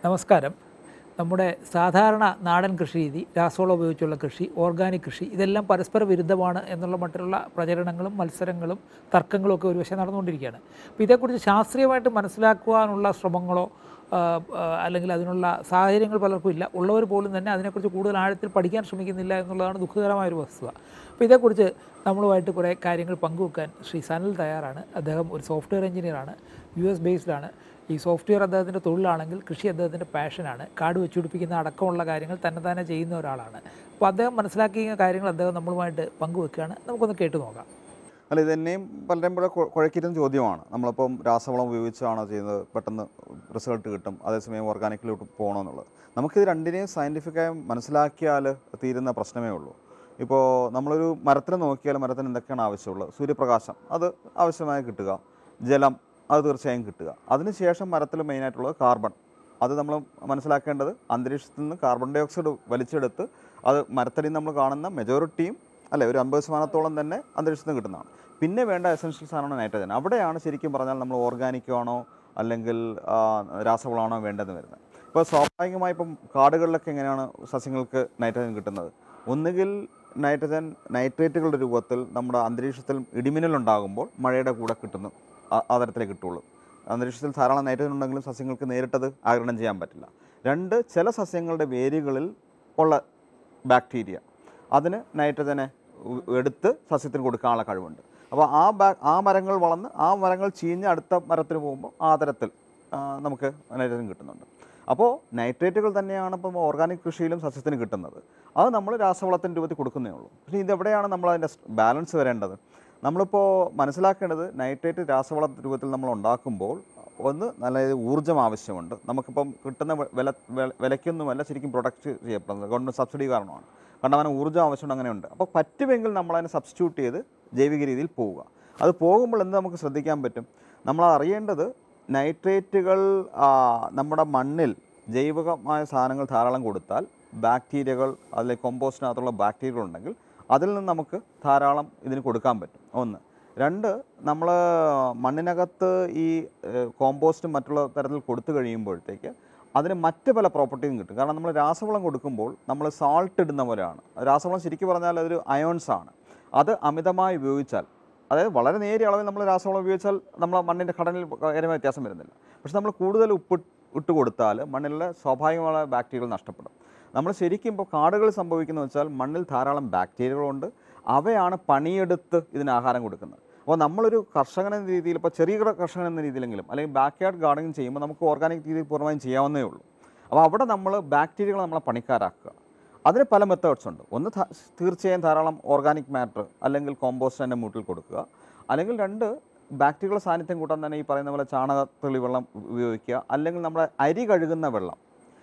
നമസ്കാരം. നമ്മുടെ സാധാരണ നാടൻ കൃഷി രീതി, രാസവളം ഉപയോഗിച്ചുള്ള കൃഷി, ഓർഗാനിക് കൃഷി ഇതെല്ലാം പരസ്പര വിരുദ്ധമാണ് എന്നുള്ള മറ്റുള്ള പ്രചരണങ്ങളും മത്സരങ്ങളും തർക്കങ്ങളും ഒക്കെ ഒരു വശം നടന്നുകൊണ്ടിരിക്കുകയാണ്. അപ്പോൾ ഇതേക്കുറിച്ച് ശാസ്ത്രീയമായിട്ട് മനസ്സിലാക്കുവാനുള്ള ശ്രമങ്ങളോ അല്ലെങ്കിൽ അതിനുള്ള സാഹചര്യങ്ങൾ പലർക്കും ഇല്ല. ഉള്ളവർ പോലും തന്നെ അതിനെക്കുറിച്ച് കൂടുതൽ ആഴത്തിൽ പഠിക്കാൻ ശ്രമിക്കുന്നില്ല എന്നുള്ളതാണ് ദുഃഖകരമായൊരു വസ്തുത. അപ്പോൾ ഇതേക്കുറിച്ച് നമ്മളുമായിട്ട് കുറേ കാര്യങ്ങൾ പങ്കുവെക്കാൻ ശ്രീ സനൽ തയ്യാറാണ്. അദ്ദേഹം ഒരു സോഫ്റ്റ്വെയർ എഞ്ചിനീയറാണ്, US ബേസ്ഡാണ്. ഈ സോഫ്റ്റ്വെയർ അദ്ദേഹത്തിൻ്റെ തൊഴിലാണെങ്കിൽ കൃഷി അദ്ദേഹത്തിൻ്റെ പാഷനാണ്. കാട് വെച്ചുപിടിപ്പിക്കുന്ന അടക്കമുള്ള കാര്യങ്ങൾ തന്നെ ചെയ്യുന്ന ഒരാളാണ്. അപ്പോൾ അദ്ദേഹം മനസ്സിലാക്കിയ കാര്യങ്ങൾ അദ്ദേഹം നമ്മളുമായിട്ട് പങ്കുവെക്കുകയാണ്. നമുക്കൊന്ന് കേട്ടു നോക്കാം. അല്ല, ഇതെന്നെയും പലരും കൂടെ കുഴക്കിയിരുന്ന ചോദ്യമാണ്. നമ്മളിപ്പം രാസവളം ഉപയോഗിച്ചാണോ ചെയ്യുന്നത്, പെട്ടെന്ന് റിസൾട്ട് കിട്ടും, അതേസമയം ഓർഗാനിക്കിലോട്ട് പോകണമെന്നുള്ളത്. നമുക്കിത് രണ്ടിനെയും സയൻറ്റിഫിക്കായി മനസ്സിലാക്കിയാൽ തീരുന്ന പ്രശ്നമേ ഉള്ളൂ. ഇപ്പോൾ നമ്മളൊരു മരത്തിന് നോക്കിയാൽ മരത്തിന് എന്തൊക്കെയാണ് ആവശ്യമുള്ളത്? സൂര്യപ്രകാശം അത് ആവശ്യമായി കിട്ടുക, ജലം അത് തീർച്ചയായും കിട്ടുക. അതിനുശേഷം മരത്തിൽ മെയിനായിട്ടുള്ളത് കാർബൺ. അത് നമ്മൾ മനസ്സിലാക്കേണ്ടത് അന്തരീക്ഷത്തിൽ നിന്ന് കാർബൺ ഡൈ ഓക്സൈഡ് വലിച്ചെടുത്ത് അത് മരത്തടിയിൽ നമ്മൾ കാണുന്ന മെജോറിറ്റിയും അല്ലെ ഒരു 50% തന്നെ അന്തരീക്ഷത്തിൽ നിന്ന് കിട്ടുന്നതാണ്. പിന്നെ വേണ്ട എസൻഷ്യൽ സാധനമാണ് നൈട്രജൻ. അവിടെയാണ് ശരിക്കും പറഞ്ഞാൽ നമ്മൾ ഓർഗാനിക്കാണോ അല്ലെങ്കിൽ രാസവളമാണോ വേണ്ടതെന്ന് വരുന്നത്. ഇപ്പോൾ സ്വാഭാവികമായി ഇപ്പം കാടുകളിലൊക്കെ എങ്ങനെയാണ് സസ്യങ്ങൾക്ക് നൈട്രജൻ കിട്ടുന്നത്? ഒന്നുകിൽ നൈട്രേറ്റുകളുടെ രൂപത്തിൽ നമ്മുടെ അന്തരീക്ഷത്തിൽ ഇടിമിന്നലുണ്ടാകുമ്പോൾ മഴയുടെ കൂടെ കിട്ടുന്നു, ആ തരത്തിലേ കിട്ടുള്ളൂ. അന്തരീക്ഷത്തിൽ ധാരാളം നൈട്രജൻ ഉണ്ടെങ്കിലും സസ്യങ്ങൾക്ക് നേരിട്ടത് ആഗിരണം ചെയ്യാൻ പറ്റില്ല. രണ്ട്, ചില സസ്യങ്ങളുടെ വേരുകളിൽ ഉള്ള ബാക്ടീരിയ അതിന് നൈട്രജനെ എടുത്ത് സസ്യത്തിന് കൊടുക്കാനുള്ള കഴിവുണ്ട്. അപ്പോൾ ആ മരങ്ങൾ വളർന്ന് ആ മരങ്ങൾ ചീഞ്ഞ് അടുത്ത മരത്തിന് പോകുമ്പോൾ ആ തരത്തിൽ നമുക്ക് നൈട്രജൻ കിട്ടുന്നുണ്ട്. അപ്പോൾ നൈട്രേറ്റുകൾ തന്നെയാണ് ഇപ്പം ഓർഗാനിക് കൃഷിയിലും സസ്യത്തിന് കിട്ടുന്നത്. അത് നമ്മൾ രാസവളത്തിൻ്റെ രൂപത്തിൽ കൊടുക്കുന്നേ ഉള്ളൂ. പക്ഷേ ഇതെവിടെയാണ് നമ്മൾ അതിൻ്റെ ബാലൻസ് വരേണ്ടത്? നമ്മളിപ്പോൾ മനസ്സിലാക്കേണ്ടത് നൈട്രേറ്റ് രാസവള രൂപത്തിൽ നമ്മൾ ഉണ്ടാക്കുമ്പോൾ ഒന്ന് നല്ല ഊർജ്ജം ആവശ്യമുണ്ട്. നമുക്കിപ്പം കിട്ടുന്ന വിലയ്ക്കൊന്നുമല്ല ശരിക്കും പ്രൊഡക്റ്റ് ചെയ്യപ്പെടുന്നത്, ഗവൺമെൻറ് സബ്സിഡി കാരണമാണ്. കണ്ടമാനം ഊർജ്ജം ആവശ്യമുണ്ട്, അങ്ങനെയുണ്ട്. അപ്പോൾ പറ്റുമെങ്കിൽ നമ്മളതിനെ സബ്സ്റ്റിറ്റ്യൂട്ട് ചെയ്ത് ജൈവിക രീതിയിൽ പോവുക. അത് പോകുമ്പോൾ എന്ത് നമുക്ക് ശ്രദ്ധിക്കാൻ പറ്റും? നമ്മൾ അറിയേണ്ടത് നൈട്രേറ്റുകൾ നമ്മുടെ മണ്ണിൽ ജൈവികമായ സാധനങ്ങൾ ധാരാളം കൊടുത്താൽ ബാക്ടീരിയകൾ, അതിലെ കോമ്പോസ്റ്റിനകത്തുള്ള ബാക്ടീരിയകൾ ഉണ്ടെങ്കിൽ അതിൽ നിന്ന് നമുക്ക് ധാരാളം ഇതിന് കൊടുക്കാൻ പറ്റും. ഒന്ന്. രണ്ട്, നമ്മൾ മണ്ണിനകത്ത് ഈ കോമ്പോസ്റ്റും മറ്റുള്ള തരത്തിൽ കൊടുത്തു കഴിയുമ്പോഴത്തേക്ക് അതിന് മറ്റ് പല പ്രോപ്പർട്ടിയും കിട്ടും. കാരണം നമ്മൾ രാസവളം കൊടുക്കുമ്പോൾ നമ്മൾ സാൾട്ട് ഇടുന്ന പോലെയാണ്. രാസവളം ശരിക്കും പറഞ്ഞാൽ അതൊരു അയോൺസാണ്. അത് അമിതമായി ഉപയോഗിച്ചാൽ, അതായത് വളരെ നേരിയ അളവിൽ നമ്മൾ രാസവളം ഉപയോഗിച്ചാൽ നമ്മൾ മണ്ണിൻ്റെ ഘടനയിൽ കാര്യമായ വ്യത്യാസം വരുന്നില്ല. പക്ഷെ നമ്മൾ കൂടുതൽ ഇട്ട് കൊടുത്താൽ മണ്ണിലെ സ്വാഭാവികമായ ബാക്ടീരിയകൾ നഷ്ടപ്പെടും. നമ്മൾ ശരിക്കും ഇപ്പോൾ കാടുകൾ സംഭവിക്കുന്നത് വെച്ചാൽ മണ്ണിൽ ധാരാളം ബാക്ടീരിയകളുണ്ട്. അവയാണ് പണിയെടുത്ത് ഇതിന് ആഹാരം കൊടുക്കുന്നത്. അപ്പോൾ നമ്മളൊരു കർഷകൻ എന്ന രീതിയിൽ, ഇപ്പോൾ ചെറിയ കർഷകൻ എന്ന രീതിയിലെങ്കിലും അല്ലെങ്കിൽ ബാക്ക് യാർഡ് ഗാർഡനിങ് ചെയ്യുമ്പോൾ നമുക്ക് ഓർഗാനിക് രീതിയിൽ പൂർണ്ണമായും ചെയ്യാവുന്നേ ഉള്ളൂ. അപ്പോൾ അവിടെ നമ്മൾ ബാക്ടീരിയകളെ നമ്മളെ പണിക്കാരാക്കുക. അതിന് പല മെത്തേഡ്സ് ഉണ്ട്. ഒന്ന്, തീർച്ചയായും ധാരാളം ഓർഗാനിക് മാറ്റർ അല്ലെങ്കിൽ കോമ്പോസ്റ്റ് തന്നെ മൂട്ടിൽ കൊടുക്കുക. അല്ലെങ്കിൽ രണ്ട്, ബാക്ടീരിയകളുടെ സാന്നിധ്യം കൂട്ടാൻ തന്നെ ഈ പറയുന്ന പോലെ ചാണകത്തെളി വെള്ളം ഉപയോഗിക്കുക. അല്ലെങ്കിൽ നമ്മുടെ അരി കഴുകുന്ന വെള്ളം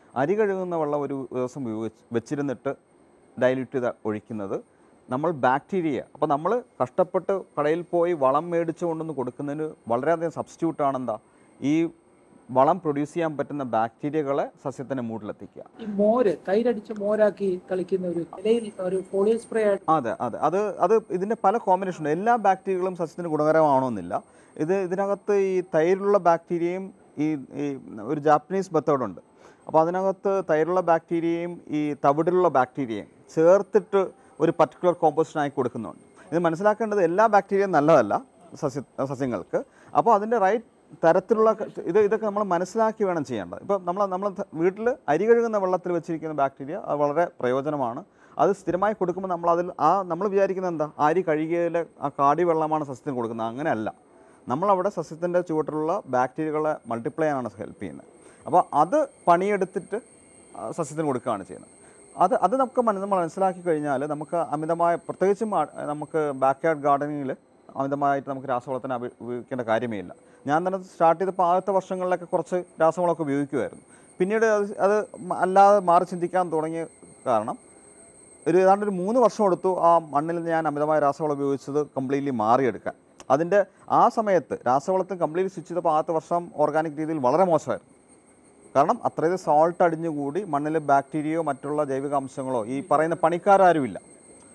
ഒരു ദിവസം വെച്ചിരുന്നിട്ട് ഡൈല്യൂട്ട് ചെയ്ത് ഒഴിക്കുന്നത് നമ്മൾ ബാക്ടീരിയ, അപ്പോൾ നമ്മൾ കഷ്ടപ്പെട്ട് കടയിൽ പോയി വളം മേടിച്ചു കൊണ്ടൊന്ന് കൊടുക്കുന്നതിന് വളരെയധികം സബ്സ്റ്റിറ്റ്യൂട്ടാണ് എന്താ ഈ വളം പ്രൊഡ്യൂസ് ചെയ്യാൻ പറ്റുന്ന ബാക്ടീരിയകളെ സസ്യത്തിൻ്റെ മൂട്ടിലെത്തിക്കുക. ഈ തൈരടിച്ച മോരാക്കി തളിക്കുന്ന ഒരു ഫോളിയർ സ്പ്രേ. അതെ, അത് ഇതിൻ്റെ പല കോമ്പിനേഷൻ ഉണ്ട്. എല്ലാ ബാക്ടീരിയകളും സസ്യത്തിന് ഗുണകരമാണോന്നില്ല. ഇതിനകത്ത് ഈ തൈരുള്ള ബാക്ടീരിയയും ഈ ഒരു ജാപ്പനീസ് മെത്തേഡുണ്ട്. അപ്പോൾ അതിനകത്ത് തൈരുള്ള ബാക്ടീരിയയും ഈ തവിടിലുള്ള ബാക്ടീരിയയും ചേർത്തിട്ട് ഒരു പർട്ടിക്കുലർ കോമ്പോസ്റ്റിനായി കൊടുക്കുന്നുണ്ട്. ഇത് മനസ്സിലാക്കേണ്ടത് എല്ലാ ബാക്ടീരിയയും നല്ലതല്ല സസ്യങ്ങൾക്ക്. അപ്പോൾ അതിൻ്റെ റൈറ്റ് തരത്തിലുള്ള ഇതൊക്കെ നമ്മൾ മനസ്സിലാക്കി വേണം ചെയ്യേണ്ടത്. ഇപ്പോൾ നമ്മൾ വീട്ടിൽ അരി കഴുകുന്ന വെള്ളത്തിൽ വെച്ചിരിക്കുന്ന ബാക്ടീരിയ അത് വളരെ പ്രയോജനമാണ്. അത് സ്ഥിരമായി കൊടുക്കുമ്പോൾ നമ്മൾ വിചാരിക്കുന്നത് എന്താ, അരി കഴുകിയതിലെ ആ കാടി വെള്ളമാണ് സസ്യത്തിന് കൊടുക്കുന്നത്. അങ്ങനെയല്ല. നമ്മളവിടെ സസ്യത്തിൻ്റെ ചുവട്ടിലുള്ള ബാക്ടീരിയകളെ മൾട്ടിപ്ലൈ ചെയ്യാനാണ് ഹെൽപ്പ് ചെയ്യുന്നത്. അപ്പോൾ അത് പണിയെടുത്തിട്ട് സസ്യത്തിന് കൊടുക്കുകയാണ് ചെയ്യുന്നത്. അത് നമുക്ക് മനസ്സിലാക്കി കഴിഞ്ഞാൽ നമുക്ക് അമിതമായ, പ്രത്യേകിച്ചും നമുക്ക് ബാക്ക് യാർഡ് ഗാർഡനിങ്ങിൽ അമിതമായിട്ട് നമുക്ക് രാസവളത്തിന് ഉപയോഗിക്കേണ്ട കാര്യമേ ഇല്ല. ഞാൻ തന്നെ സ്റ്റാർട്ട് ചെയ്തപ്പോൾ ആദ്യത്തെ വർഷങ്ങളിലൊക്കെ കുറച്ച് രാസവളമൊക്കെ ഉപയോഗിക്കുമായിരുന്നു. പിന്നീട് അത് അല്ലാതെ മാറി ചിന്തിക്കാൻ തുടങ്ങിയ കാരണം ഏതാണ്ട് ഒരു 3 വർഷം എടുത്തു ആ മണ്ണിൽ ഞാൻ അമിതമായ രാസവളം ഉപയോഗിച്ചത് കംപ്ലീറ്റ്ലി മാറിയെടുക്കാൻ. അതിൻ്റെ ആ സമയത്ത് രാസവളത്തിന് കംപ്ലീറ്റ്ലി സ്വിച്ച് ചെയ്തപ്പോൾ ആദ്യത്തെ വർഷം ഓർഗാനിക് രീതിയിൽ വളരെ മോശമായിരുന്നു. കാരണം അത്രയും സോൾട്ട് അടിഞ്ഞുകൂടി മണ്ണിൽ ബാക്ടീരിയയോ മറ്റുള്ള ജൈവിക അംശങ്ങളോ ഈ പറയുന്ന പണിക്കാരും ഇല്ല.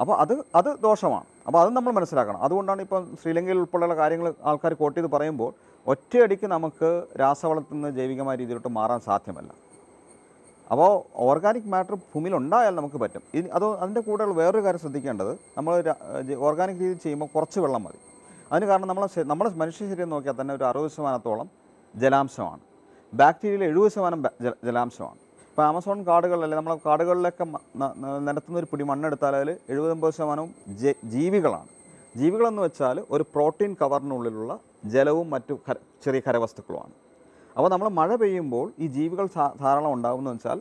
അപ്പോൾ അത് ദോഷമാണ്. അപ്പോൾ അത് നമ്മൾ മനസ്സിലാക്കണം. അതുകൊണ്ടാണ് ഇപ്പം ശ്രീലങ്കയിൽ ഉൾപ്പെടെയുള്ള കാര്യങ്ങൾ ആൾക്കാർ കോട്ട് ചെയ്ത് പറയുമ്പോൾ ഒറ്റയടിക്ക് നമുക്ക് രാസവളത്തിൽ നിന്ന് ജൈവികമായ രീതിയിലോട്ട് മാറാൻ സാധ്യമല്ല. അപ്പോൾ ഓർഗാനിക് മാറ്റർ ഭൂമിയിൽ ഉണ്ടായാൽ നമുക്ക് പറ്റും. അതിൻ്റെ കൂടെയുള്ള വേറൊരു കാര്യം ശ്രദ്ധിക്കേണ്ടത്, നമ്മൾ ഓർഗാനിക് രീതിയിൽ ചെയ്യുമ്പോൾ കുറച്ച് വെള്ളം മതി. അതിന് കാരണം നമ്മൾ മനുഷ്യ ശരീരം നോക്കിയാൽ തന്നെ ഒരു 60% ജലാംശമാണ്. ബാക്ടീരിയയിൽ 70% ജലാംശമാണ്. ഇപ്പോൾ ആമസോൺ കാടുകളിലല്ലേ, നമ്മൾ കാടുകളിലൊക്കെ നിരത്തുന്നൊരു പിടി മണ്ണെടുത്താൽ അതിൽ 70% ജീവികളാണ്. ജീവികളെന്ന് വെച്ചാൽ ഒരു പ്രോട്ടീൻ കവറിനുള്ളിലുള്ള ജലവും മറ്റു ചെറിയ ഖരവസ്തുക്കളുമാണ്. അപ്പോൾ നമ്മൾ മഴ പെയ്യുമ്പോൾ ഈ ജീവികൾ ധാരാളം ഉണ്ടാകുമെന്ന് വെച്ചാൽ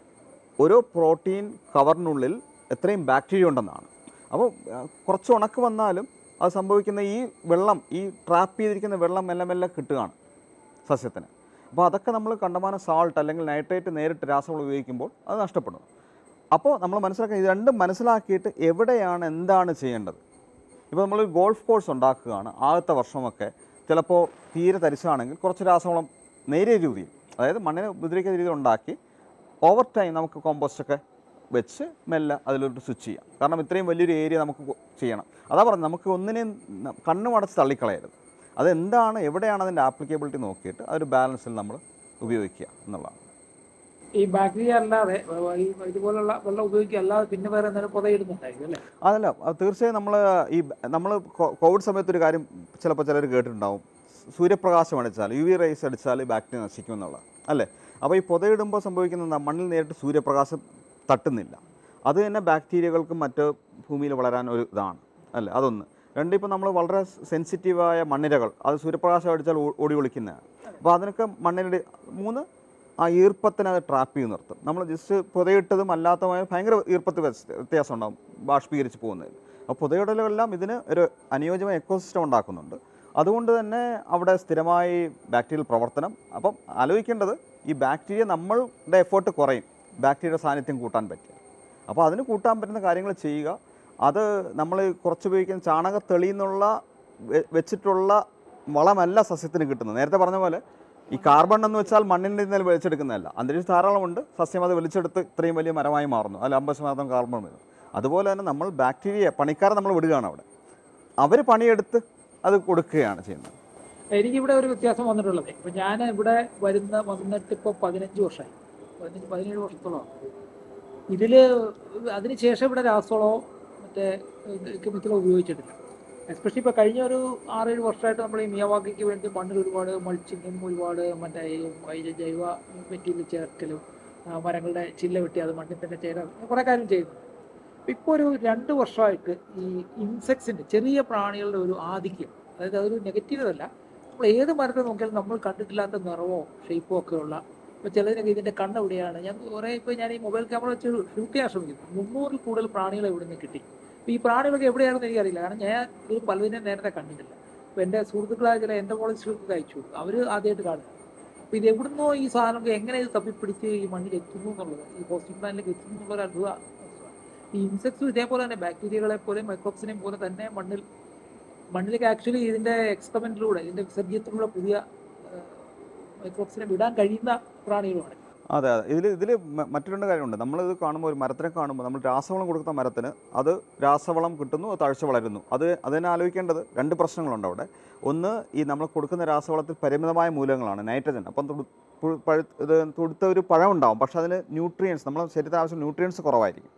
ഓരോ പ്രോട്ടീൻ കവറിനുള്ളിൽ എത്രയും ബാക്ടീരിയ ഉണ്ടെന്നാണ്. അപ്പോൾ കുറച്ച് ഉണക്ക് വന്നാലും അത് സംഭവിക്കുന്ന ഈ വെള്ളം, ഈ ട്രാപ്പ് ചെയ്തിരിക്കുന്ന വെള്ളം മെല്ലെ മെല്ലെ കിട്ടുകയാണ് സസ്യത്തിന്. അപ്പോൾ അതൊക്കെ നമ്മൾ കണ്ടമാനം സാൾട്ട് അല്ലെങ്കിൽ നൈട്രേറ്റ് നേരിട്ട് രാസവളം ഉപയോഗിക്കുമ്പോൾ അത് നഷ്ടപ്പെടും. അപ്പോൾ നമ്മൾ മനസ്സിലാക്കുക, ഇത് രണ്ടും മനസ്സിലാക്കിയിട്ട് എവിടെയാണ് എന്താണ് ചെയ്യേണ്ടത്. ഇപ്പോൾ നമ്മൾ ഗോൾഫ് കോഴ്സ് ഉണ്ടാക്കുകയാണ്, ആദ്യത്തെ വർഷമൊക്കെ ചിലപ്പോൾ തീരെ തരിശാണെങ്കിൽ കുറച്ച് രാസവളം നേരിയ രീതിയിൽ, അതായത് മണ്ണിനെ ഉപദ്രവിക്കുന്ന രീതിയിൽ ഉണ്ടാക്കി ഓവർ ടൈം നമുക്ക് കോമ്പോസ്റ്റൊക്കെ വെച്ച് മെല്ലെ അതിലോട്ട് സ്വിച്ച് ചെയ്യാം. കാരണം ഇത്രയും വലിയൊരു ഏരിയ നമുക്ക് ചെയ്യണം. അതാ പറഞ്ഞത്, നമുക്ക് ഒന്നിനെയും കണ്ണും അടച്ച് തള്ളിക്കളയരുത്. അതെന്താണ്, എവിടെയാണ് അതിൻ്റെ ആപ്ലിക്കബിലിറ്റി നോക്കിയിട്ട് അതൊരു ബാലൻസിൽ നമ്മൾ ഉപയോഗിക്കുക എന്നുള്ളതാണ്. ഈ ബാക്ടീരിയ അല്ലാതെ ഇതുപോലുള്ള വെള്ളം ഉപയോഗിക്കുക അല്ലാതെ പിന്നെ വേറെ എന്തെങ്കിലും പുതയിടുന്നുണ്ടായിരിക്കും അല്ലേ? അതല്ല, തീർച്ചയായും നമ്മൾ കോവിഡ് സമയത്തൊരു കാര്യം ചിലപ്പോൾ ചിലർ കേട്ടിട്ടുണ്ടാവും, സൂര്യപ്രകാശം അടിച്ചാൽ, UV റേസ് അടിച്ചാൽ ബാക്ടീരിയ നശിക്കുമെന്നുള്ള, അല്ലേ? അപ്പോൾ ഈ പുതയിടുമ്പോൾ സംഭവിക്കുന്നത് മണ്ണിൽ നേരിട്ട് സൂര്യപ്രകാശം തട്ടുന്നില്ല. അത് തന്നെ ബാക്ടീരിയകൾക്കും മറ്റ് ഭൂമിയിൽ വളരാൻ ഒരു ഇതാണ്, അല്ലേ? അതൊന്ന്. രണ്ട്, ഇപ്പോൾ നമ്മൾ വളരെ സെൻസിറ്റീവായ മണ്ണിരകൾ, അത് സൂര്യപ്രകാശം അടിച്ചാൽ ഓടി ഒളിക്കുന്നതാണ്. അപ്പോൾ അതിനൊക്കെ മണ്ണിൻ്റെ 3 ആ ഈർപ്പത്തിന് അത് ട്രാപ്പ് ചെയ്ത് നിർത്തും. നമ്മൾ ജസ്റ്റ് പുതയിട്ടതും അല്ലാത്തതുമായ ഭയങ്കര ഈർപ്പത്തിൽ വ്യത്യാസം ഉണ്ടാകും ബാഷ്പീകരിച്ച് പോകുന്നതിൽ. അപ്പോൾ പുതയിടലെല്ലാം ഇതിന് ഒരു അനുയോജ്യമായ എക്കോസിസ്റ്റം ഉണ്ടാക്കുന്നുണ്ട്. അതുകൊണ്ട് തന്നെ അവിടെ സ്ഥിരമായി ബാക്ടീരിയൽ പ്രവർത്തനം. അപ്പം ആലോചിക്കേണ്ടത്, ഈ ബാക്ടീരിയ നമ്മളുടെ എഫേർട്ട് കുറയും ബാക്ടീരിയയുടെ സാന്നിധ്യം കൂട്ടാൻ പറ്റുക. അപ്പോൾ അതിന് കൂട്ടാൻ പറ്റുന്ന കാര്യങ്ങൾ ചെയ്യുക. അത് നമ്മൾ കുറച്ച് ഉപയോഗിക്കുന്ന ചാണകത്തെളിയിൽ നിന്നുള്ള വെച്ചിട്ടുള്ള വളമല്ല സസ്യത്തിന് കിട്ടുന്നത്. നേരത്തെ പറഞ്ഞ പോലെ ഈ കാർബൺ എന്ന് വെച്ചാൽ മണ്ണിൻ്റെ നിന്ന് വലിച്ചെടുക്കുന്നതല്ല. അന്തരീക്ഷം ധാരാളമുണ്ട്, സസ്യം അത് വലിച്ചെടുത്ത് ഇത്രയും വലിയ മരമായി മാറുന്നു. അതിൽ 50% കാർബൺ വരും. അതുപോലെ തന്നെ നമ്മൾ ബാക്ടീരിയ പണിക്കാരെ നമ്മൾ വിടുകയാണ് അവിടെ, അവർ പണിയെടുത്ത് അത് കൊടുക്കുകയാണ് ചെയ്യുന്നത്. എനിക്കിവിടെ ഒരു വ്യത്യാസം വന്നിട്ടുള്ളത്, ഇപ്പം ഞാൻ ഇവിടെ വന്നിട്ട് ഇപ്പോൾ 15 വർഷമായി, 17 വർഷത്തോളമാണ്. ഇതിൽ അതിന് ശേഷം ഇവിടെ രാസവളമോ മറ്റേ കെമിക്കലോ ഉപയോഗിച്ചിട്ടില്ല. എസ്പെഷ്യലി ഇപ്പോൾ കഴിഞ്ഞ ഒരു 6-7 വർഷമായിട്ട് നമ്മൾ ഈ മിയാവാക്കിക്ക് വേണ്ടി മണ്ണിൽ ഒരുപാട് മൾച്ചിങ്ങും ഒരുപാട് മറ്റേ ജൈവ മെറ്റീരിയൽ ചേർക്കലും മരങ്ങളുടെ ചില്ല വെട്ടി അത് മണ്ണിൽ തന്നെ ചേരാൻ കുറേ കാര്യം ചെയ്യുന്നു. ഇപ്പോൾ ഒരു 2 വർഷമായിട്ട് ഈ ഇൻസെക്ട്സിൻ്റെ, ചെറിയ പ്രാണികളുടെ ഒരു ആധിക്യം, അതായത് അതൊരു നെഗറ്റീവല്ല, നമ്മൾ ഏത് മരത്തെ നോക്കിയാലും നമ്മൾ കണ്ടിട്ടില്ലാത്ത നിറവോ ഷേപ്പോ ഒക്കെ ഉള്ള, ഇപ്പോൾ ചിലതിനൊക്കെ ഇതിൻ്റെ കണ്ണ് എവിടെയാണ്, ഇപ്പോൾ ഞാൻ ഈ മൊബൈൽ ക്യാമറ വെച്ച് ഷൂട്ട് ചെയ്യാൻ ശ്രമിക്കുന്നു, 300-ൽ കൂടുതൽ പ്രാണികളെ ഇവിടെ നിന്ന് കിട്ടി. അപ്പോൾ ഈ പ്രാണികളൊക്കെ എവിടെയാണെന്ന് എനിക്കറിയില്ല, കാരണം ഞാൻ ഇത് പലതിനെ നേരത്തെ കണ്ടിട്ടില്ല. അപ്പോൾ എൻ്റെ സുഹൃത്തുക്കളായ ചില എൻഡോമോളജിസ്റ്റുകൾക്ക് അയച്ചു കൊടുത്തു, അവർ ആദ്യമായിട്ട് കാണുന്നു. അപ്പോൾ ഇത് എവിടുന്നോ ഈ സാധനമൊക്കെ എങ്ങനെ ഇത് തപ്പിപ്പിടിച്ച് ഈ മണ്ണിൽ എത്തുന്നു എന്നുള്ളത്, ഈ പോസിറ്റീവ് പ്ലാനിലേക്ക് എത്തുന്നു എന്നുള്ളൊരു അത്ഭുത. ഈ ഇൻസെക്ട്സും ഇതേപോലെ തന്നെ ബാക്ടീരിയകളെ പോലെ മൈക്രോബ്സിനെയും പോലെ തന്നെ മണ്ണിലേക്ക് ആക്ച്വലി ഇതിൻ്റെ എക്സ്പെരിമെൻറ്റിലൂടെ, ഇതിൻ്റെ വിസർജ്യത്തിലൂടെ പുതിയ മൈക്രോബ്സിനെ വിടാൻ കഴിയുന്ന പ്രാണികളുമാണ്. അതെ. ഇതിൽ മറ്റു 2 കാര്യമുണ്ട്. നമ്മളിത് കാണുമ്പോൾ, ഒരു മരത്തിനെ കാണുമ്പോൾ നമ്മൾ രാസവളം കൊടുക്കുന്ന മരത്തിന് അത് രാസവളം കിട്ടുന്നു, അത് തഴച്ച് വളരുന്നു. അതിനെ ആലോചിക്കേണ്ടത് 2 പ്രശ്നങ്ങളുണ്ട് അവിടെ. ഒന്ന്, ഈ നമ്മൾ കൊടുക്കുന്ന രാസവളത്തിൽ പരിമിതമായ മൂലകങ്ങളാണ്, നൈട്രജൻ. അപ്പം തുടുത്ത ഒരു പഴം ഉണ്ടാവും, പക്ഷേ അതിന് ന്യൂട്രിയൻസ്, നമ്മുടെ ശരീരത്തിന് ആവശ്യം ന്യൂട്രിയൻസ് കുറവായിരിക്കും.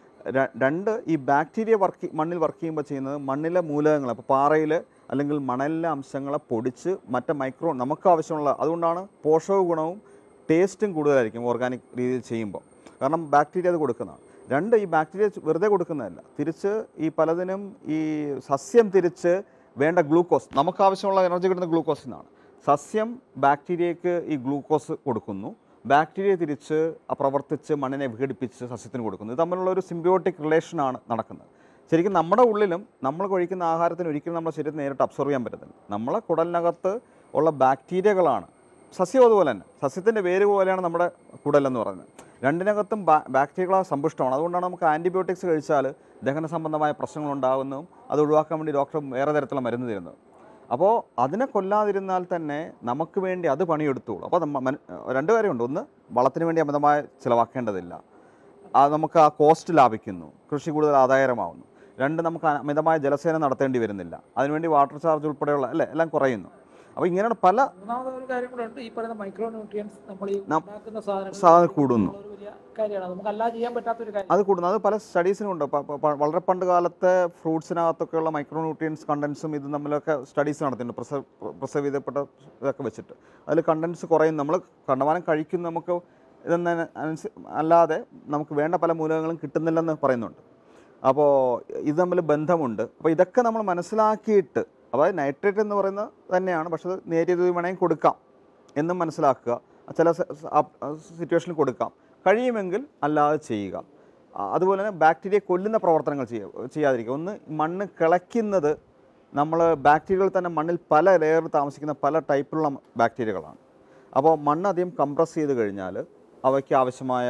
2, ഈ ബാക്ടീരിയ മണ്ണിൽ വർക്ക് ചെയ്യുമ്പോൾ ചെയ്യുന്നത് മണ്ണിലെ മൂലകങ്ങൾ, അപ്പോൾ പാറയിൽ അല്ലെങ്കിൽ മണലിലെ അംശങ്ങളെ പൊടിച്ച് മറ്റേ നമുക്ക് ആവശ്യമുള്ള, അതുകൊണ്ടാണ് പോഷക ഗുണവും ടേസ്റ്റും കൂടുതലായിരിക്കും ഓർഗാനിക് രീതിയിൽ ചെയ്യുമ്പോൾ, കാരണം ബാക്ടീരിയ അത് കൊടുക്കുന്നതാണ്. 2, ഈ ബാക്ടീരിയ വെറുതെ കൊടുക്കുന്നതല്ല, തിരിച്ച് ഈ പലതിനും ഈ സസ്യം തിരിച്ച് വേണ്ട ഗ്ലൂക്കോസ്, നമുക്ക് ആവശ്യമുള്ള എനർജി കിട്ടുന്ന ഗ്ലൂക്കോസിൽ നിന്നാണ്. സസ്യം ബാക്ടീരിയയ്ക്ക് ഈ ഗ്ലൂക്കോസ് കൊടുക്കുന്നു, ബാക്ടീരിയ തിരിച്ച് പ്രവർത്തിച്ച് മണ്ണിനെ വിഘടിപ്പിച്ച് സസ്യത്തിന് കൊടുക്കുന്നു. ഇത് തമ്മിലുള്ള ഒരു സിംബിയോട്ടിക് റിലേഷനാണ് നടക്കുന്നത്. ശരിക്കും നമ്മുടെ ഉള്ളിലും നമ്മൾ കഴിക്കുന്ന ആഹാരത്തിന് ഒരിക്കലും നമ്മുടെ ശരീരത്തിൽ നേരിട്ട് അബ്സോർവ് ചെയ്യാൻ പറ്റത്തില്ല. നമ്മളെ കുടലിനകത്ത് ഉള്ള ബാക്ടീരിയകളാണ്, സസ്യം അതുപോലെ തന്നെ, സസ്യത്തിൻ്റെ വേര് പോലെയാണ് നമ്മുടെ കുടലെന്ന് പറയുന്നത്. 2-നകത്തും ബാക്ടീരിയകളാൽ സമ്പുഷ്ടമാണ്. അതുകൊണ്ടാണ് നമുക്ക് ആൻറ്റിബയോട്ടിക്സ് കഴിച്ചാൽ ദഹന സംബന്ധമായ പ്രശ്നങ്ങൾ ഉണ്ടാകുന്നതും അത് ഒഴിവാക്കാൻ വേണ്ടി ഡോക്ടർ വേറെ തരത്തിലുള്ള മരുന്ന് തരുന്നത്. അപ്പോൾ അതിനെ കൊല്ലാതിരുന്നാൽ തന്നെ നമുക്ക് വേണ്ടി അത് പണിയെടുത്തോളൂ. അപ്പോൾ 2 കാര്യമുണ്ട്. ഒന്ന്, വളത്തിന് വേണ്ടി അമിതമായി ചിലവാക്കേണ്ടതില്ല, അത് നമുക്ക് ആ കോസ്റ്റ് ലാഭിക്കുന്നു, കൃഷി കൂടുതൽ ആദായകരമാവുന്നു. രണ്ട് നമുക്ക് അമിതമായ ജലസേചനം നടത്തേണ്ടി വരുന്നില്ല, അതിനുവേണ്ടി വാട്ടർ ചാർജ് ഉൾപ്പെടെയുള്ള അല്ലേ എല്ലാം കുറയുന്നു. അപ്പോൾ ഇങ്ങനെയാണ് പല മൂന്നാമതൊരു കാര്യം കൂടെ ഉണ്ട്, ഈ പറയുന്ന മൈക്രോ ന്യൂട്രിയൻസ് നമ്മൾ ഈ ഉണ്ടാക്കുന്ന സാധനം കൂടുന്നു, ഒരു വലിയ കാര്യമാണ്, നമുക്ക് അല്ലാതെ ചെയ്യാൻ പറ്റാത്തൊരു കാര്യം. അത് കൂടുന്നു. അത് പല സ്റ്റഡീസിനും ഉണ്ട്. വളരെ പണ്ട് കാലത്തെ ഫ്രൂട്ട്സിനകത്തൊക്കെയുള്ള മൈക്രോ ന്യൂട്രിയൻസ് കണ്ടൻസും ഇത് തമ്മിലൊക്കെ സ്റ്റഡീസ് നടത്തിയിട്ടുണ്ട്, പ്രിസർവ് ചെയ്തപ്പെട്ട ഇതൊക്കെ വെച്ചിട്ട്. അതിൽ കണ്ടൻസ് കുറയും. നമ്മൾ കണ്ടമാനം കഴിക്കുന്ന നമുക്ക് ഇതെന്ന് അല്ലാതെ നമുക്ക് വേണ്ട പല മൂലകങ്ങളും കിട്ടുന്നില്ലെന്ന് പറയുന്നുണ്ട്. അപ്പോൾ ഇത് തമ്മിൽ ബന്ധമുണ്ട്. അപ്പോൾ ഇതൊക്കെ നമ്മൾ മനസ്സിലാക്കിയിട്ട്, അതായത് നൈട്രേറ്റ് എന്ന് പറയുന്നത് തന്നെയാണ്, പക്ഷേ അത് നേരിയ തോതിൽ വേണമെങ്കിൽ കൊടുക്കാം എന്നും മനസ്സിലാക്കുക. ചില സിറ്റുവേഷനിൽ കൊടുക്കാം, കഴിയുമെങ്കിൽ അല്ലാതെ ചെയ്യുക. അതുപോലെ തന്നെ ബാക്ടീരിയ കൊല്ലുന്ന പ്രവർത്തനങ്ങൾ ചെയ്യാതിരിക്കുക. ഒന്ന്, മണ്ണ് കിളയ്ക്കുന്നത്, നമ്മൾ ബാക്ടീരിയകൾ തന്നെ മണ്ണിൽ പല ലെയറിൽ താമസിക്കുന്ന പല ടൈപ്പിലുള്ള ബാക്ടീരിയകളാണ്. അപ്പോൾ മണ്ണ് അധികം കംപ്രസ് ചെയ്ത് കഴിഞ്ഞാൽ അവയ്ക്ക് ആവശ്യമായ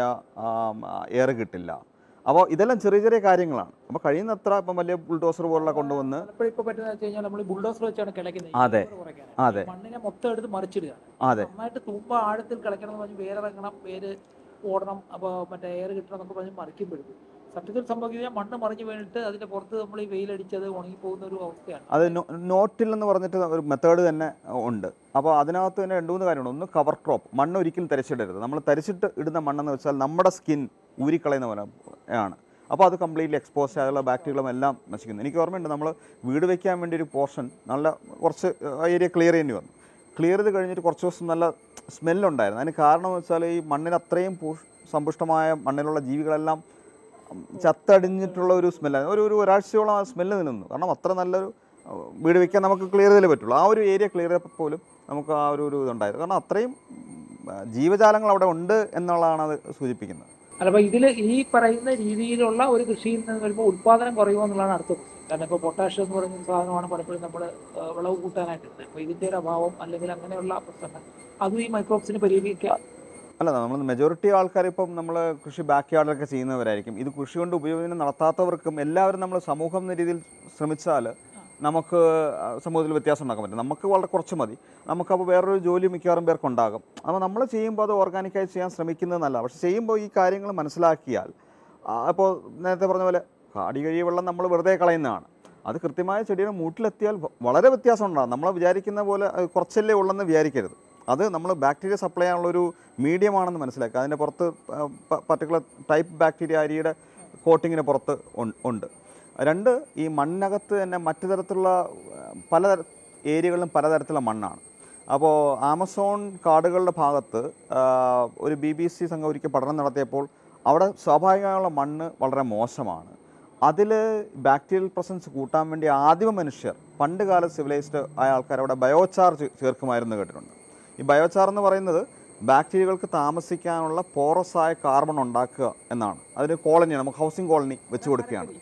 എയർ കിട്ടില്ല. അപ്പോൾ ഇതെല്ലാം ചെറിയ ചെറിയ കാര്യങ്ങളാണ്. അപ്പോൾ കഴിയുന്നത്ര ഇപ്പം വലിയ ബുൾഡോസർ പോലുള്ള കൊണ്ടുവന്ന് ഇപ്പോൾ പറ്റുന്ന വെച്ച് കഴിഞ്ഞാൽ നമ്മൾ ബുൾഡോസർ വെച്ചാണ് കിളയ്ക്കുന്നത്. അതെ അതെ, മണ്ണിനെ മൊത്തം എടുത്ത് മറിച്ചിടുക. അതെ, നന്നായിട്ട് തൂമ്പ ആഴത്തിൽ കിളയ്ക്കണം എന്ന് പറഞ്ഞ് വേരിറങ്ങണം, വേര് ഓടണം, അപ്പോൾ മറ്റേ എയർ കിട്ടണം എന്നൊക്കെ പറഞ്ഞ് മറിക്കുമ്പോഴും സത്യത്തിൽ സംഭവിക്കുന്നത് മണ്ണ് മറിഞ്ഞു വീണിട്ട് അതിൻ്റെ പുറത്ത് നമ്മൾ ഈ വെയിലടിച്ചത് ഉണങ്ങിപ്പോകുന്ന ഒരു അവസ്ഥയാണ്. അത് നോട്ടിൽ എന്ന് പറഞ്ഞിട്ട് ഒരു മെത്തേഡ് തന്നെ ഉണ്ട്. അപ്പോൾ അതിനകത്ത് തന്നെ 2-3 കാര്യമുണ്ട്. ഒന്ന്, കവർ ക്രോപ്പ്. മണ്ണ് ഒരിക്കലും തരിച്ചിടരുത്. നമ്മൾ തരിച്ചിട്ട് ഇടുന്ന മണ്ണെന്ന് വെച്ചാൽ നമ്മുടെ സ്കിൻ ഊരിക്കളയുന്ന പോലെ ആണ്. അപ്പോൾ അത് കംപ്ലീറ്റ്ലി എക്സ്പോസ് ആയുള്ള ബാക്ടീരിയകളും എല്ലാം നശിക്കുന്നു. എനിക്ക് ഓർമ്മയുണ്ട്, നമ്മൾ വീട് വയ്ക്കാൻ വേണ്ടി ഒരു പോർഷൻ നല്ല കുറച്ച് ഏരിയ ക്ലിയർ ചെയ്യേണ്ടി വന്നു. ക്ലിയർ ചെയ്ത് കഴിഞ്ഞിട്ട് കുറച്ച് ദിവസം നല്ല സ്മെല്ലുണ്ടായിരുന്നു. അതിന് കാരണം എന്ന് വെച്ചാൽ ഈ മണ്ണിന് അത്രയും സമ്പുഷ്ടമായ മണ്ണിലുള്ള ജീവികളെല്ലാം ചത്തടിഞ്ഞിട്ടുള്ള ഒരു സ്മെല്ലായിരുന്നു. ഒരാഴ്ചയോളം ആ സ്മെല്ല് നിന്നു. കാരണം അത്ര നല്ലൊരു വീട് വയ്ക്കാൻ നമുക്ക് ക്ലിയർ ചെയ്തേ പറ്റുള്ളൂ. ആ ഒരു ഏരിയ ക്ലിയർ ചെയ്തപ്പോൾ പോലും നമുക്ക് ആ ഒരു ഇതുണ്ടായിരുന്നു. കാരണം അത്രയും ജീവജാലങ്ങൾ അവിടെ ഉണ്ട് എന്നുള്ളതാണ് അത് സൂചിപ്പിക്കുന്നത്. അല്ല, അപ്പോൾ ഇതിൽ ഈ പറയുന്ന രീതിയിലുള്ള ഒരു കൃഷിയിൽ നിന്ന് വരുമ്പോൾ ഉൽപ്പാദനം കുറയുമോ എന്നുള്ളതാണ് അടുത്ത ക്വസ്റ്റ്യൻ. കാരണം ഇപ്പോൾ പൊട്ടാഷ്യം എന്ന് പറയുന്ന സാധനമാണ് പലപ്പോഴും നമ്മൾ വിളവ് കൂട്ടാനായിട്ട്. അപ്പോൾ ഇതിൻ്റെ ഒരു അഭാവം അല്ലെങ്കിൽ അങ്ങനെയുള്ള പ്രശ്നങ്ങൾ അതും ഈ മൈക്രോബ്സിന് പരിഹരിക്കുക. അല്ല, നമ്മൾ മെജോറിറ്റി ആൾക്കാർ ഇപ്പം നമ്മൾ കൃഷി ബാക്ക് യാർഡിലൊക്കെ ചെയ്യുന്നവരായിരിക്കും. ഇത് കൃഷി കൊണ്ട് ഉപയോഗം നടത്താത്തവർക്കും എല്ലാവരും നമ്മൾ സമൂഹം എന്ന രീതിയിൽ ശ്രമിച്ചാൽ നമുക്ക് സമൂഹത്തിൽ വ്യത്യാസം ഉണ്ടാക്കാൻ പറ്റും. നമുക്ക് വളരെ കുറച്ച് മതി. നമുക്കപ്പോൾ വേറൊരു ജോലി മിക്കവാറും പേർക്കുണ്ടാകും. അപ്പോൾ നമ്മൾ ചെയ്യുമ്പോൾ അത് ഓർഗാനിക്കായി ചെയ്യാൻ ശ്രമിക്കുന്നത് നല്ല. പക്ഷെ ചെയ്യുമ്പോൾ ഈ കാര്യങ്ങൾ മനസ്സിലാക്കിയാൽ, അപ്പോൾ നേരത്തെ പറഞ്ഞ പോലെ കാടി കഴിയ വെള്ളം നമ്മൾ വെറുതെ കളയുന്നതാണ്. അത് കൃത്യമായ ചെടിയുടെ മൂട്ടിലെത്തിയാൽ വളരെ വ്യത്യാസം ഉണ്ടാകും. നമ്മൾ വിചാരിക്കുന്ന പോലെ കുറച്ചല്ലേ ഉള്ളെന്ന് വിചാരിക്കരുത്. അത് നമ്മൾ ബാക്ടീരിയ സപ്ലൈ ചെയ്യാനുള്ളൊരു മീഡിയമാണെന്ന് മനസ്സിലാക്കുക. അതിൻ്റെ പുറത്ത് പർട്ടിക്കുലർ ടൈപ്പ് ബാക്ടീരിയ അരിയുടെ കോട്ടിങ്ങിന് പുറത്ത് ഉണ്ട്. 2, ഈ മണ്ണകത്ത് തന്നെ മറ്റു തരത്തിലുള്ള പല ഏരിയകളിലും പലതരത്തിലുള്ള മണ്ണാണ്. അപ്പോൾ ആമസോൺ കാടുകളുടെ ഭാഗത്ത് ഒരു BBC സംഘം ഒരിക്കൽ പഠനം നടത്തിയപ്പോൾ അവിടെ സ്വാഭാവികമായുള്ള മണ്ണ് വളരെ മോശമാണ്. അതിൽ ബാക്ടീരിയൽ പ്രസൻസ് കൂട്ടാൻ വേണ്ടി ആദിമ മനുഷ്യർ, പണ്ട് കാല സിവിലൈസ്ഡ് ആയ ആൾക്കാർ അവിടെ ബയോചാർ ചേർക്കുമായിരുന്നു കേട്ടിട്ടുണ്ട്. ഈ ബയോചാർ എന്ന് പറയുന്നത് ബാക്ടീരിയകൾക്ക് താമസിക്കാനുള്ള പോറസായ കാർബൺ ഉണ്ടാക്കുക എന്നാണ്. അതിന് കോളനിയാണ്, നമുക്ക് ഹൗസിംഗ് കോളനി വെച്ച് കൊടുക്കുകയാണ്.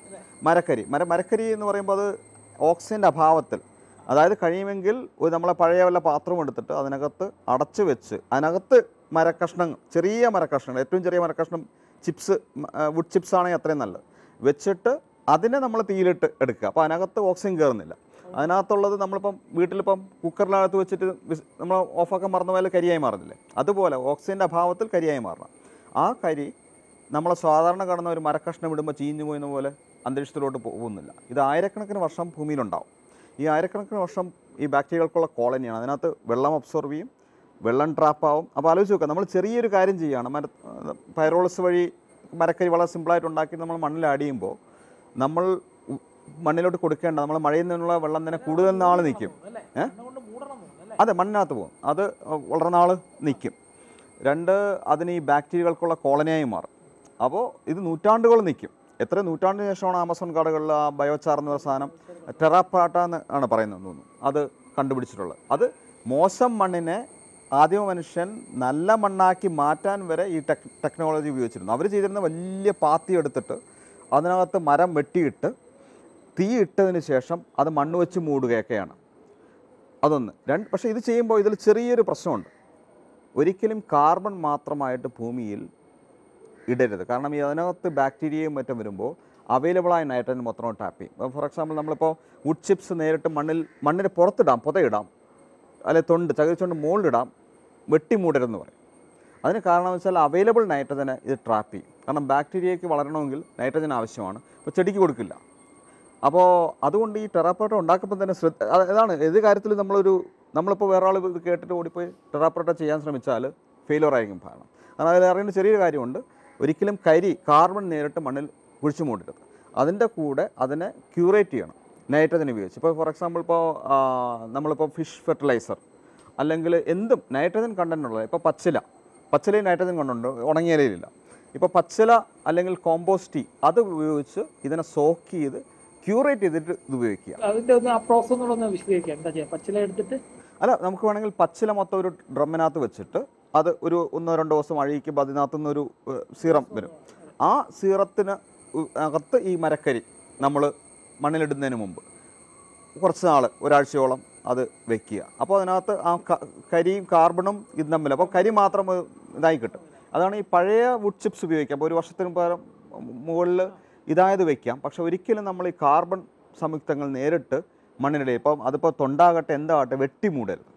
മരക്കരി എന്ന് പറയുമ്പോൾ അത് ഓക്സിജൻ്റെ അഭാവത്തിൽ, അതായത് കഴിയുമെങ്കിൽ നമ്മളെ പഴയ വല്ല പാത്രവും എടുത്തിട്ട് അതിനകത്ത് അടച്ചു വെച്ച് അതിനകത്ത് മരക്കഷ്ണങ്ങൾ, ചെറിയ മരക്കഷ്ണങ്ങൾ, ഏറ്റവും ചെറിയ മരക്കഷ്ണം ചിപ്സ്, വുഡ് ചിപ്സ് ആണെങ്കിൽ അത്രയും നല്ലത് വെച്ചിട്ട് അതിനെ നമ്മൾ തീയിലിട്ട് എടുക്കുക. അപ്പോൾ അതിനകത്ത് ഓക്സിജൻ കയറുന്നില്ല. അതിനകത്തുള്ളത് നമ്മളിപ്പം വീട്ടിലിപ്പം കുക്കറിനകത്ത് വെച്ചിട്ട് നമ്മൾ ഓഫാക്കാൻ മറന്ന പോലെ കരിയായി മാറുന്നില്ലേ, അതുപോലെ ഓക്സിജൻ്റെ അഭാവത്തിൽ കരിയായി മാറണം. ആ കരി നമ്മൾ സാധാരണ കാണുന്ന ഒരു മരക്കഷ്ണം ഇടുമ്പോൾ ചീഞ്ഞു പോയെന്ന പോലെ അന്തരീക്ഷത്തിലോട്ട് പോകുന്നില്ല. ഇത് ആയിരക്കണക്കിന് വർഷം ഭൂമിയിലുണ്ടാവും. ഈ ആയിരക്കണക്കിന് വർഷം ഈ ബാക്ടീരിയകൾക്കുള്ള കോളനിയാണ്. അതിനകത്ത് വെള്ളം അബ്സോർവ് ചെയ്യും, വെള്ളം ട്രാപ്പാവും. അപ്പോൾ ആലോചിച്ച് നോക്കുക, നമ്മൾ ചെറിയൊരു കാര്യം ചെയ്യുകയാണ്. പൈറോളിസ് വഴി മരക്കരി വളരെ സിമ്പിളായിട്ട് ഉണ്ടാക്കി നമ്മൾ മണ്ണിൽ ആഡ് ചെയ്യുമ്പോൾ നമ്മൾ മണ്ണിലോട്ട് കൊടുക്കേണ്ട, നമ്മൾ മഴയിൽ നിന്നുള്ള വെള്ളം തന്നെ കൂടുതൽ നാൾ നിൽക്കും. അതെ, മണ്ണിനകത്ത് പോകും, അത് വളരെ നാൾ നിൽക്കും. 2, അതിന് ഈ ബാക്ടീരിയകൾക്കുള്ള കോളനിയായി മാറും. അപ്പോൾ ഇത് നൂറ്റാണ്ടുകൾ നിൽക്കും. എത്ര നൂറ്റാണ്ടിന് ശേഷമാണ് ആമസോൺ കാടുകളിൽ ആ ബയോചാർ എന്ന സാധനം, ടെറാപ്പാട്ട എന്ന് ആണ് പറയുന്നത് തോന്നുന്നു, അത് കണ്ടുപിടിച്ചിട്ടുള്ളത്. അത് മോശം മണ്ണിനെ ആദിമ മനുഷ്യൻ നല്ല മണ്ണാക്കി മാറ്റാൻ വരെ ഈ ടെക്നോളജി ഉപയോഗിച്ചിരുന്നു. അവർ ചെയ്തിരുന്ന വലിയ പാത്തി എടുത്തിട്ട് അതിനകത്ത് മരം വെട്ടിയിട്ട് തീ ഇട്ടതിന് ശേഷം അത് മണ്ണ് വെച്ച് മൂടുകയൊക്കെയാണ്. അതൊന്ന്. 2, പക്ഷേ ഇത് ചെയ്യുമ്പോൾ ഇതിൽ ചെറിയൊരു പ്രശ്നമുണ്ട്. ഒരിക്കലും കാർബൺ മാത്രമായിട്ട് ഭൂമിയിൽ ഇടരുത്. കാരണം ഈ അതിനകത്ത് ബാക്ടീരിയയും മറ്റും വരുമ്പോൾ അവൈലബിളായ നൈട്രജൻ മൊത്തം ടാപ്പ് ചെയ്യും. ഫോർ എക്സാമ്പിൾ നമ്മളിപ്പോൾ വുഡ് ചിപ്സ് നേരിട്ട് മണ്ണിന് പുറത്തിടാം, പുതയിടാം, അല്ലെ ചകിരിച്ചൊണ്ട് മുകളിലിടാം, വെട്ടി മൂടരുതെന്ന് പറയും. അതിന് കാരണം വെച്ചാൽ അവൈലബിൾ നൈട്രജനെ ഇത് ട്രാപ്പ് ചെയ്യും. കാരണം ബാക്ടീരിയയ്ക്ക് വളരണമെങ്കിൽ നൈട്രജൻ ആവശ്യമാണ്. അപ്പോൾ ചെടിക്ക് കൊടുക്കില്ല. അപ്പോൾ അതുകൊണ്ട് ഈ ടെറാപ്പേട്ട ഉണ്ടാക്കുമ്പോൾ തന്നെ അതാണ് ഏത് കാര്യത്തിൽ നമ്മളിപ്പോൾ വേറെ ആൾ ഇത് കേട്ടിട്ട് ഓടിപ്പോയി ടെറാപ്പേട്ട ചെയ്യാൻ ശ്രമിച്ചാൽ ഫെയിലർ ആയിരിക്കും കാരണം. കാരണം അതിൽ അറിയുന്ന ചെറിയൊരു കാര്യമുണ്ട്, ഒരിക്കലും കാർബൺ നേരിട്ട് മണ്ണിൽ കുഴിച്ചു മൂടരുത്. അതിൻ്റെ കൂടെ അതിനെ ക്യൂറേറ്റ് ചെയ്യണം നൈട്രജൻ ഉപയോഗിച്ച്. ഇപ്പോൾ ഫോർ എക്സാമ്പിൾ നമ്മളിപ്പോൾ ഫിഷ് ഫെർട്ടിലൈസർ അല്ലെങ്കിൽ എന്തും നൈട്രജൻ കണ്ടൻ്റ് ഉള്ളത്, ഇപ്പോൾ പച്ചിലയും നൈട്രജൻ കണ്ടുണ്ട്, ഉണങ്ങിയലയിലില്ല. ഇപ്പോൾ പച്ചില അല്ലെങ്കിൽ കോമ്പോസ്റ്റ് അത് ഉപയോഗിച്ച് ഇതിനെ സോക്ക് ചെയ്ത് ക്യൂറേറ്റ് ചെയ്തിട്ട് ഇത് ഉപയോഗിക്കുക. അതിൻ്റെ ഒന്ന് ആ പ്രോസസ് ഒന്ന് വിശദീകരിക്കുക. എന്താ ചെയ്യുക? പച്ചില എടുത്തിട്ട് അല്ല, നമുക്ക് വേണമെങ്കിൽ പച്ചില മൊത്തം ഒരു ഡ്രമ്മിനകത്ത് വെച്ചിട്ട് അത് ഒരു 1-2 ദിവസം അഴിക്കുമ്പോൾ അതിനകത്തുനിന്നൊരു സീറം വരും. ആ സീറത്തിന് അകത്ത് ഈ മരക്കരി നമ്മൾ മണ്ണിലിടുന്നതിന് മുമ്പ് കുറച്ച് നാൾ ഒരാഴ്ചയോളം അത് വെക്കുക. അപ്പോൾ അതിനകത്ത് ആ കരിയും കാർബണും ഇത് തമ്മിൽ അപ്പോൾ കരി മാത്രം ഇതായി കിട്ടും. അതാണ് ഈ പഴയ വുഡ് ചിപ്സ് ഉപയോഗിക്കുക. അപ്പോൾ ഒരു വർഷത്തിന് പകരം മുകളിൽ ഇതായത് വയ്ക്കാം. പക്ഷെ ഒരിക്കലും നമ്മൾ ഈ കാർബൺ സംയുക്തങ്ങൾ നേരിട്ട് മണ്ണിനിടയിൽ ഇപ്പം അതിപ്പോൾ തൊണ്ടാകട്ടെ എന്താകട്ടെ വെട്ടി മൂടരുത്.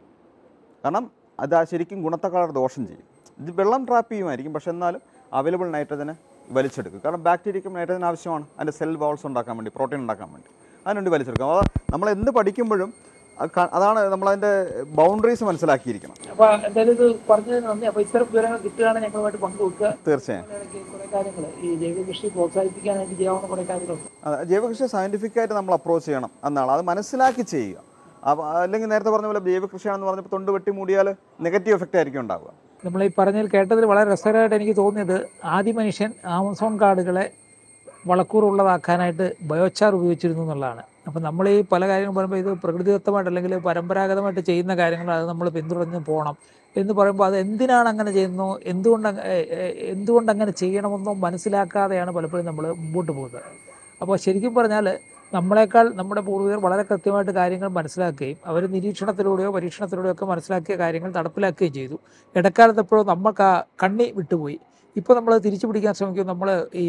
കാരണം അത് ശരിക്കും ഗുണത്തെക്കാൾ ദോഷം ചെയ്യും. ഇത് വെള്ളം ട്രാപ്പ് ചെയ്യുമായിരിക്കും, പക്ഷെ എന്നാലും അവൈലബിൾ നൈട്രജനെ വലിച്ചെടുക്കും. കാരണം ബാക്ടീരിയയ്ക്കും നൈട്രജൻ ആവശ്യമാണ് അതിൻ്റെ സെൽ വാൾസ് ഉണ്ടാക്കാൻ വേണ്ടി, പ്രോട്ടീൻ ഉണ്ടാക്കാൻ വേണ്ടി. അതിനുവേണ്ടി വലിച്ചെടുക്കും. അപ്പോൾ നമ്മൾ എന്ത് പഠിക്കുമ്പോഴും അതാണ് നമ്മളതിൻ്റെ ബൗണ്ടറീസ് മനസ്സിലാക്കിയിരിക്കണം. അപ്പോൾ എന്തായാലും ഇത് പറഞ്ഞതിന് നന്ദി. അപ്പോൾ ഇത്തരം വിവരങ്ങൾ കിട്ടുകയാണെങ്കിൽ ഞങ്ങളുമായിട്ട് പങ്കുവെക്കുക. തീർച്ചയായും കുറേ കാര്യങ്ങൾ ഈ ജൈവകൃഷി പ്രോത്സാഹിപ്പിക്കാനായിട്ട് ചെയ്യാവുന്ന കുറേ കാര്യങ്ങളുണ്ട്. ജൈവകൃഷി സയൻറ്റിഫിക്കായിട്ട് നമ്മൾ അപ്രോച്ച് ചെയ്യണം എന്നാണ്, അത് മനസ്സിലാക്കി ചെയ്യുക. അല്ലെങ്കിൽ നേരത്തെ പറഞ്ഞ പോലെ ജൈവകൃഷിയാണെന്ന് പറഞ്ഞപ്പോൾ തൊണ്ട് വെട്ടി മൂടിയാൽ നെഗറ്റീവ് എഫക്റ്റ് ആയിരിക്കും ഉണ്ടാവുക. നമ്മൾ ഈ പറഞ്ഞതിൽ കേട്ടതിൽ വളരെ രസകരമായിട്ട് എനിക്ക് തോന്നിയത് ആദ്യ മനുഷ്യൻ ആമസോൺ കാടുകളെ വളക്കൂറുള്ളതാക്കാനായിട്ട് ബയോചാർ ഉപയോഗിച്ചിരുന്നു എന്നുള്ളതാണ്. അപ്പോൾ നമ്മൾ ഈ പല കാര്യങ്ങളും പറയുമ്പോൾ ഇത് പ്രകൃതിദത്തമായിട്ട് അല്ലെങ്കിൽ പരമ്പരാഗതമായിട്ട് ചെയ്യുന്ന കാര്യങ്ങൾ അത് നമ്മൾ പിന്തുടർന്ന് പോകണം എന്ന് പറയുമ്പോൾ അത് എന്തിനാണ് അങ്ങനെ ചെയ്യുന്നോ, എന്തുകൊണ്ട് അങ്ങനെ ചെയ്യണമെന്നോ മനസ്സിലാക്കാതെയാണ് പലപ്പോഴും നമ്മൾ മുമ്പോട്ട് പോകുന്നത്. അപ്പോൾ ശരിക്കും പറഞ്ഞാൽ നമ്മളെക്കാൾ നമ്മുടെ പൂർവികർ വളരെ കൃത്യമായിട്ട് കാര്യങ്ങൾ മനസ്സിലാക്കുകയും അവർ നിരീക്ഷണത്തിലൂടെയോ പരീക്ഷണത്തിലൂടെയോ ഒക്കെ മനസ്സിലാക്കിയ കാര്യങ്ങൾ നടപ്പിലാക്കുകയും ചെയ്തു. ഇടക്കാലത്ത് എപ്പോഴും നമ്മൾക്ക് ആ കണ്ണി വിട്ടുപോയി. ഇപ്പോൾ നമ്മൾ തിരിച്ചു പിടിക്കാൻ ശ്രമിക്കും. നമ്മൾ ഈ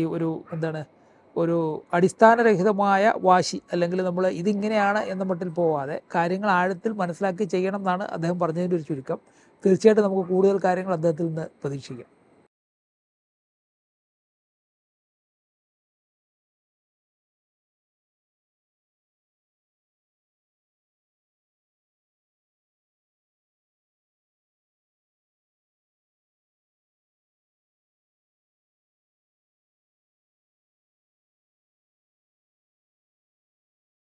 ഒരു അടിസ്ഥാനരഹിതമായ വാശി അല്ലെങ്കിൽ നമ്മൾ ഇതിങ്ങനെയാണ് എന്ന മട്ടിൽ പോവാതെ കാര്യങ്ങൾ ആഴത്തിൽ മനസ്സിലാക്കി ചെയ്യണം എന്നാണ് അദ്ദേഹം പറഞ്ഞതിൻ്റെ ഒരു ചുരുക്കം. തീർച്ചയായിട്ടും നമുക്ക് കൂടുതൽ കാര്യങ്ങൾ അദ്ദേഹത്തിൽ നിന്ന് പ്രതീക്ഷിക്കാം.